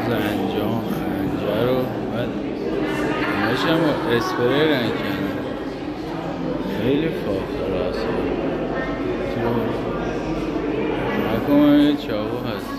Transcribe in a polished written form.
زنجان خنجر رو بعد همش هم با اسپری رنگ کردن. خیلی فاخر اصلا نکنم یه چاقو هست.